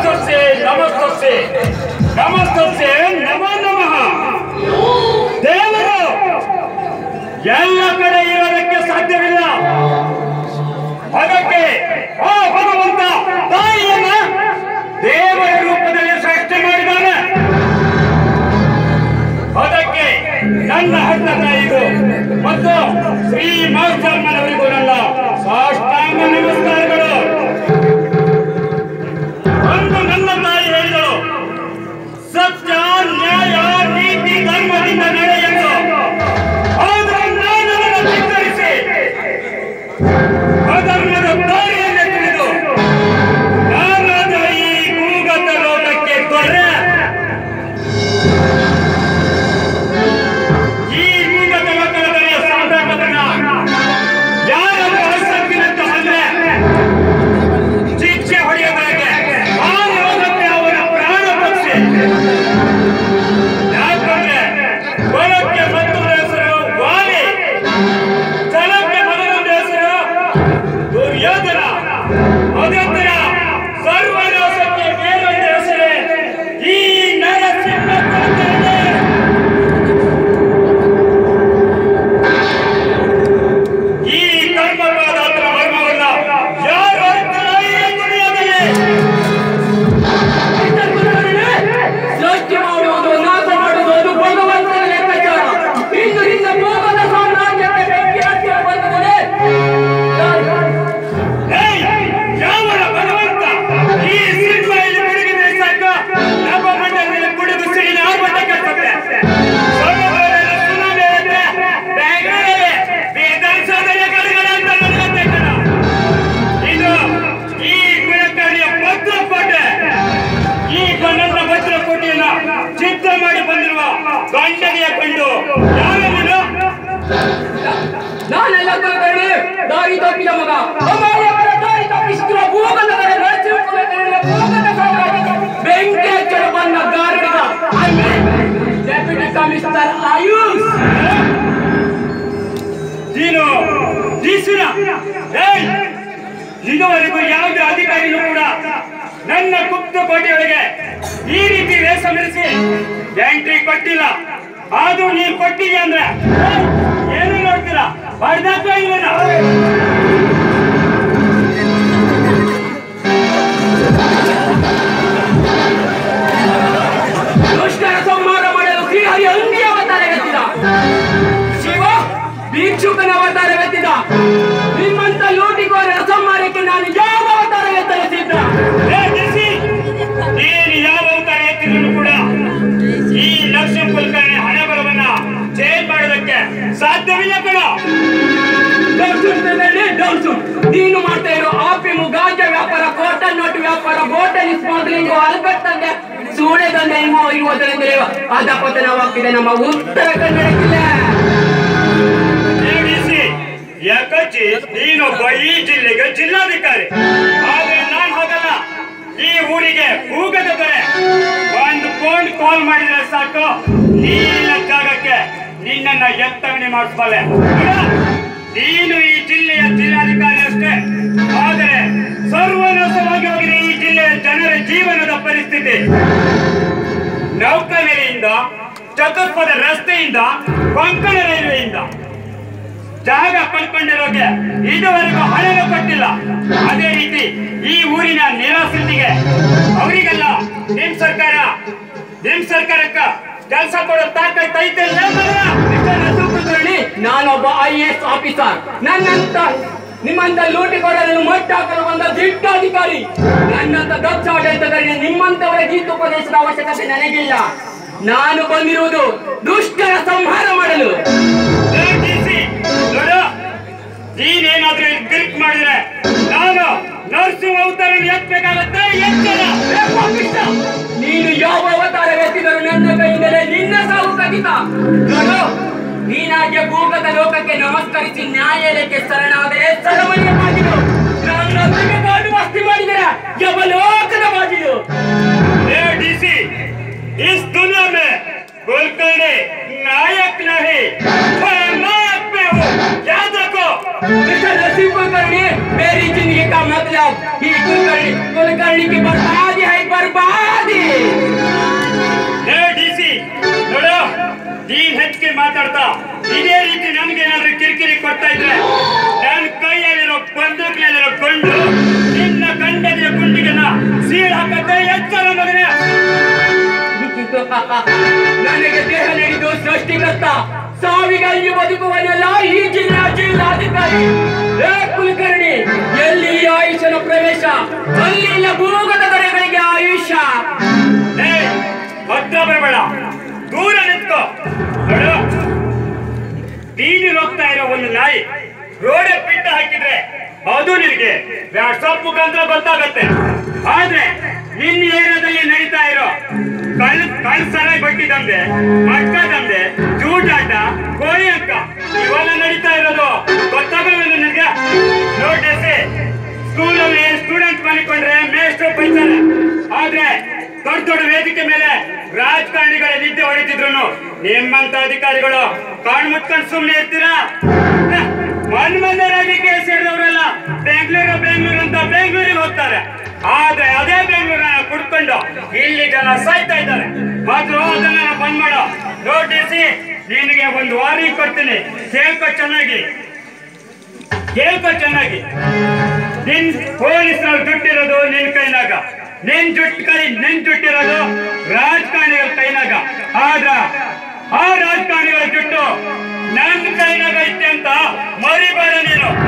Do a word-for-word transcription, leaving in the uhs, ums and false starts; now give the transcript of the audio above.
ನಮಸ್ತಸ್ಸೆ ನಮಸ್ತಸ್ಸೆ ನಮಸ್ತಸ್ಸೆ ನಮೋ ನಮಃ. ದೇವರು ಎಲ್ಲ ಕಡೆ ಇರೋದಕ್ಕೆ ಸಾಧ್ಯವಿಲ್ಲ. ಅದಕ್ಕೆ ಆ ಭಗವಂತ ತಾಯಿಯನ್ನ ದೇವರ ರೂಪದಲ್ಲಿ ಸೃಷ್ಟಿ ಮಾಡಿದ್ದಾನೆ. ಅದಕ್ಕೆ ನನ್ನ ಹೆತ್ತ ತಾಯಿಗೂ ಮತ್ತು ಶ್ರೀ ಮಾಸ್ಟರ್ಮನವರಿಗೂ ನನ್ನ ಸಾಷ್ಟಾಂಗ ನಮಸ್ಕಾರಗಳು. ಅಂದು ನನ್ನ ತಾಯಿ ಹೇಳಿದಳು, ಸತ್ಯ ನ್ಯಾಯ ನೀತಿ ಧರ್ಮದಿಂದ ನಡೆಯಲು. ಆದರೆ ನಾನು ಅದನ್ನು ಧಿಕ್ಕರಿಸಿ ಅಧರ್ಮದ ದಾರಿಯನ್ನು ತಿಳಿದು ನಾನಾದ ಈ ಭೂಗತ ಲೋಕಕ್ಕೆ ದೊರೆ. ಈ ಭೂಗತ ಲೋಕದಲ್ಲಿ ಸಾಧಕರನ್ನ ಯಾರನ್ನು ಅಸಂಖ್ಯಂತ ಬಂದ್ರೆ ಶಿಕ್ಷೆ ಹೊಡೆಯೋದಕ್ಕೆ ಆ ಲೋಕಕ್ಕೆ ಅವರ ಪ್ರಾಣ ಪಕ್ಷಿ. ಯಾಕಂದ್ರೆ ಬಲಕ್ಕೆ ಮತ್ತೊಂದು ಹೆಸರು ವಾಲಿ, ಜಲಕ್ಕೆ ಮೊದಲೊಂದು ಹೆಸರು ದುರ್ಯೋಧನ. ಅದೇ ತರ ಸರ್ವನಾಶಕ್ಕೆ ಬೇರೊಂದು ಹೆಸರೇ ಈ ನರಸಿಂಹ. ಈ ಕರ್ಮಪಾದಾತ್ರ ಮರ್ಮವನ್ನ ಯಾರು ಅರ್ಥಲ್ಲ ಈ ದುನಿಯಾದಲ್ಲಿ. ಸೃಷ್ಟಿ ಮಾಡುವುದು, ನಾಶ ಮಾಡುವುದು ಅದು ಭಗವಂತನ ಲೆಕ್ಕಾಚಾರ. ಇಂದು ನಿನ್ನ ಭೋಗದ ಸಾಮ್ರಾಜ್ಯಕ್ಕೆ ಬೆಂಕಿ ಹಚ್ಚಿ ಬಂದರೆ ಯಾವನ ಭಗವಂತ ಈ ಸಿನಿಮಾಯಲ್ಲಿ ಬಿಡುಗಡೆ ಸಾಕ ನಮ್ಮ ಮಂಡಲದಲ್ಲಿ ಕುಡಿದು ಸಿಡಿನ ಆರ್ಭಟ ಕಟ್ಟುತ್ತೆ. ಸಮುದ್ರದಲ್ಲಿ ಸುನಾಮಿ ಇರುತ್ತೆ, ಬೆಂಗಳೂರಲ್ಲಿ ವಿಧಾನಸೌಧದಲ್ಲಿ ಗಡಿಗಳ ಅಂತ ನಡೆಯುತ್ತೆ ಕಣ. ಇದು ಈ ಕುಲಕರ್ಣಿಯ ಭದ್ರಕೋಟೆ. ಈ ನನ್ನ ಭದ್ರಕೋಟೆಯನ್ನ ಚಿತ್ರ ಮಾಡಿ ಬಂದಿರುವ ಗಂಡನೆಯ ಕಂಡು ಯಾವೆಲ್ಲ ನಾನೆಲ್ಲ ಕುಲಕರ್ಣಿ ದಾರಿ ತಪ್ಪಿದ ಮಗ. ಅಮಾಯಕರ ದಾರಿ ತಪ್ಪಿಸುತ್ತಿರುವ ಭೂಗತ ಭೂಗತ ಸಾಮ್ರಾಜ್ಯಕ್ಕೆ ಬೆಂಕಿ ಹಚ್ಚಲು ಬಂದ ಗಾರುಡಿಗ ಡೆಪ್ಯೂಟಿ ಕಮಿಷನರ್ ಆಯುಷ್. ನೀನು ಡಿಸಿನ ಏಯ್ ಇದುವರೆಗೂ ಯಾವುದೇ ಅಧಿಕಾರಿಗಳು ಕೂಡ ನನ್ನ ಗುಪ್ತ ಕೋಟೆಯೊಳಗೆ ಈ ರೀತಿ ವೇಷ ಮೆರೆಸಿ ಎಂಟ್ರಿ ಕೊಟ್ಟಿಲ್ಲ. ಅದು ನೀವು ಕೊಟ್ಟಿದ್ಯಾ ಅಂದ್ರೆ ಏನು ನೋಡ್ತೀರಾ? ಬರ್ದಾಕ ಇಲ್ವೇನ? ದುಷ್ಟರ ಸಂಹಾರ ಮಾಡಲು ಶ್ರೀಹರಿ ಅಂಗಿ ಅವತಾರವೆತ್ತಿದ, ಶಿವ ಭಿಕ್ಷುಕನ ಅವತಾರವೆತ್ತಿದ. ನಿಮ್ಮಂತ ಲೂಟಿಕೋರರ ಸಂಹಾರಕ್ಕೆ ನಾನು ಯಾವ ಅವತಾರವೆತ್ತಲಿಸಿದ್ದ? ನೀನು ಯಾವ ಅವತಾರ ಎತ್ತಿದ್ರು ಕೂಡ ಈ ಲಕ್ಷ್ಮೀ ಕುಲಕರ್ಣಿ ಹಣೆ ಬಲವನ್ನ ಚೇಂಜ್ ಮಾಡೋದಕ್ಕೆ ಸಾಧ್ಯವಿಲ್ಲ ಕಣ. ನೀನು ಮಾಡ್ತಾ ಇರೋ ಆಪಿಮು, ಗಾಂಜಾ ವ್ಯಾಪಾರ, ಕಾಟನ್ ನೋಟು ವ್ಯಾಪಾರ, ಬಾಟಲ್ ಸ್ಮಗ್ಲಿಂಗು, ಅಲ್ಕಟ್ಟಂಗೆ ಸೂಳೆದಂಗೆ ಇರುವುದರಿಂದ ಅಧಪತನವಾಗ್ತಿದೆ ನಮ್ಮ ಉತ್ತರ ಕನ್ನಡ ಜಿಲ್ಲೆ. ಯಾಕಚ್ಚಿ ನೀನೊಬ್ಬ ಈ ಜಿಲ್ಲೆಗೆ ಜಿಲ್ಲಾಧಿಕಾರಿ. ಆದ್ರೆ ನಾನು ಹೋಗಲ್ಲ. ಈ ಊರಿಗೆ ಭೂಗತ ದೊರೆ. ಒಂದು ಫೋನ್ ಕಾಲ್ ಮಾಡಿದ್ರೆ ಸಾಕು, ನೀರಿನ ಜಾಗಕ್ಕೆ ನಿನ್ನನ್ನ ಎತ್ತವಣೆ ಮಾಡಿಸ್ಬಲ್ಲೆ. ನೀನು ಈ ಜಿಲ್ಲೆಯ ಜಿಲ್ಲಾಧಿಕಾರಿ ಅಷ್ಟೇ. ಆದರೆ ಸರ್ವನಾಶವಾಗಿ ಹೋಗಿದೆ ಈ ಜಿಲ್ಲೆಯ ಜನರ ಜೀವನದ ಪರಿಸ್ಥಿತಿ. ನೌಕಾನೆಲೆಯಿಂದ, ಚತುಷ್ಪಥ ರಸ್ತೆಯಿಂದ, ಕೊಂಕಣ ರೈಲ್ವೆಯಿಂದ ಜಾಗ ಕಳ್ಕೊಂಡಿರೋಕೆ ಇದುವರೆಗೂ ಹಣವೇ ಕೊಟ್ಟಿಲ್ಲ. ಅದೇ ರೀತಿ ಈ ಊರಿನ ನಿರಾಶ್ರಿತಿಗೆ ಅವರಿಗೆಲ್ಲ ನಿಮ್ ಸರ್ಕಾರ ನಿಮ್ ಸರ್ಕಾರಕ್ಕ ಕೆಲಸ ಕೊಡೋ ತಾಕತ್ತು ಐತೆ. ನಾನೊಬ್ಬ ಐ ಎ ಎಸ್ ಆಫೀಸರ್. ನನ್ನಂತ ನಿಮ್ಮಂತ ಲೂಟಿಕೋರರನ್ನು ಮಟ್ಟ ಹಾಕಲು ಬಂದ ದಿಟ್ಟಾಧಿಕಾರಿ. ನನ್ನಂತ ದಕ್ಷ ಆಡಳಿತದಲ್ಲಿ ನಿಮ್ಮಂತವರ ಗೀತೋಪದೇಶದ ಅವಶ್ಯಕತೆ ನನಗಿಲ್ಲ. ನಾನು ಬಂದಿರುವುದು ದುಷ್ಟರ ಸಂಹಾರ ಮಾಡಲು. ನೀನೇನಾದ್ರೂ ಕ್ಲಿಕ್ ಮಾಡಿದ್ರೆ ನಾನು ನರಸಿಂಹ ಅವತಾರ ಎತ್ತಬೇಕಾಗತ್ತೆ. ನೀನು ಯಾವ ಅವತಾರ ಎತ್ತಿದರೂ ನನ್ನ ಕೈಯಿಂದಲೇ ನಿನ್ನ ಸಾವು ಖಚಿತ. ನೀನಾಗೆ ಭೂಗತ ಲೋಕಕ್ಕೆ ನಮಸ್ಕರಿಸಿ ನ್ಯಾಯಾಲಯಕ್ಕೆ ಶರಣಾದರೆ ಸರಮಣಿಯ ಬಾಗಿಲು. ನನ್ನ ಕಾಡು ಮಸ್ತಿ ಮಾಡಿದರೆ ಯಮಲೋಕದ ಬಾಗಿಲು. ಡಿಸಿ इस दुनिया में कुलकर्णी नायक नहीं, नायक में हूँ, याद रखो। मिस्टर नरसिंह कुलकर्णी, मेरी जिंदगी का मतलब ही कुलकर्णी कुलकर्णी की बर्बादी है। ಬರ್ಬಾದಿ. ಡಿ ಸಿ ನೋಡು, ನೀನ್ ಹೆಚ್ಚಿಗೆ ಮಾತಾಡ್ತಾ ಇದೇ ರೀತಿ ನನ್ಗೆ ಏನಾದ್ರು ಕಿರಿಕಿರಿ ಕೊಡ್ತಾ ಇದ್ರೆ ನನ್ನ ಕೈಯಲ್ಲಿರೋ ಬಂದೂಕಿನಲ್ಲಿರೋ ಗೊಂಡು ನಿನ್ನ ಗಂಡನಿಯ ಗುಂಡಿಗೆನ ಸೀಳ್ ಹಾಕತ್ತೆ. ಎಚ್ಚರ ಮಗನೇ. ನನಗೆ ದೇಹ ನೀಡಿದ್ದು ಸೃಷ್ಟಿಕರ್ತ, ಸಾವಿಗಾಗಿ ಬದುಕುವನೆಲ್ಲ ಈ ಜಿಲ್ಲಾ ಜಿಲ್ಲಾಧಿಕಾರಿ. ಏ ಕುಲಕರ್ಣಿ, ಎಲ್ಲಿ ಆಯುಷನ ಪ್ರವೇಶ ಅಲ್ಲಿಲ್ಲ ಭೂಗತ ದೊರೆಗಳಿಗೆ ಆಯುಷ್ಯ. ಹತ್ರ ಬರಬೇಡ, ದೂರ ನಿಂತ್ಕೋ. ನೋಡು, ಬೀದಿ ಹೋಗ್ತಾ ಇರೋ ಒಂದು ನಾಯಿ ರೋಡೆ ಪಿಟ್ಟ ಹಾಕಿದ್ರೆ ಅದು ನಿನಗೆ ವಾಟ್ಸಾಪ್ ಮುಖಾಂತರ ಗೊತ್ತಾಗತ್ತೆ. ಆದ್ರೆ ನಿನ್ನ ಏರಿಯಾದಲ್ಲಿ ನಡೀತಾ ಇರೋ ಕಳ್ ಕಳ್ಸರ ಬಡ್ಡಿ ದಂಧೆ, ಮಕ್ಕ ದಂಧೆ, ಜೂಟಾಟ, ಕೋಳಿ ಅಂಕ ಇವೆಲ್ಲ ನಡೀತಾ ಇರೋದು ಗೊತ್ತಾಗಲ್ಲ ನನಗೆ. ನೋಟಿಸಿ, ಸ್ಕೂಲಲ್ಲಿ ಸ್ಟೂಡೆಂಟ್ ಮಾಡಿಕೊಂಡ್ರೆ ಮೇಷ್ಟ್ರು ಬೈತಾರೆ. ಆದ್ರೆ ದೊಡ್ಡ ದೊಡ್ಡ ವೇದಿಕೆ ಮೇಲೆ ರಾಜಕಾರಣಿಗಳ ನಿದ್ದೆ ಹೊಡಿತಿದ್ರು ನಿಮ್ಮಂತ ಅಧಿಕಾರಿಗಳು ಕಣ್ಣು ಮುಚ್ಕೊಂಡು ಸುಮ್ಮನೆ ಇರ್ತೀರಾ? ಮನ್ಮಂದ ರಾಜಕೀಯ ಸೇರಿದವರೆಲ್ಲ ಬೆಂಗಳೂರು ಬೆಂಗಳೂರು ಅಂತ ಬೆಂಗಳೂರಿಗೆ ಹೋಗ್ತಾರೆ. ಆದ್ರೆ ಅದೇ ಬೆಂಗಳೂರನ್ನ ಕುಡ್ಕೊಂಡು ಇಲ್ಲಿ ಜನ ಸಾಯ್ತಾ ಇದ್ದಾರೆ. ಮಾತ್ರ ಅದನ್ನ ಬಂದ್ ಮಾಡೋ. ನೋಟಿಸಿ, ನಿನಗೆ ಒಂದು ವಾರ್ನಿಂಗ್ ಕೊಡ್ತೀನಿ, ಕೇಳ್ಕೊ ಚೆನ್ನಾಗಿ, ಕೇಳ್ಕೊ ಚೆನ್ನಾಗಿ. ನಿನ್ ಪೊಲೀಸರು ದುಡ್ಡಿರೋದು ನಿನ್ ಕೈನಾಗ, ನಿನ್ ಜುಟ್ಟು ಕೈ ನಿನ್ ಜುಟ್ಟಿರೋದು ರಾಜಕಾರಣಿಗಳ ಕೈನಾಗ. ಆದ್ರ ಆ ರಾಜಕಾರಣಿಗಳ ಜುಟ್ಟು ನನ್ನ ಕೈನಾಗ ಐತೆ ಅಂತ ಮರಿಬೇಡ ನೀನು.